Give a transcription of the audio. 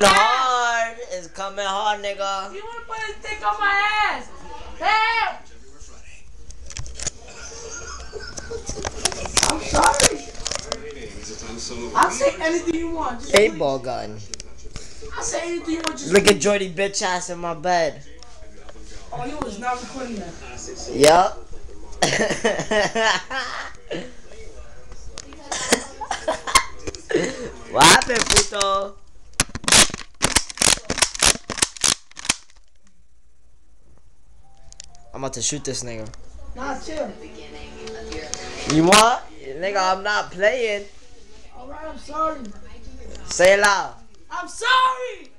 hard. It's coming hard, nigga. You wanna put his dick on my ass? Help! I'm sorry. I'll say anything you want. Just 8-ball gun. I'll say anything you want. Just Look at Jordy bitch ass in my bed. Oh, you was not recording that. Yup. What happened, puto? I'm about to shoot this nigga. Nah, chill. You want? Nigga, I'm not playing. Alright, I'm sorry. Say it loud. I'm sorry!